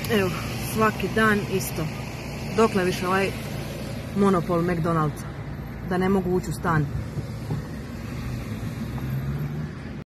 Evo, svaki dan isto. Dokle više ovaj monopol McDonald's, da ne mogu ući u stan.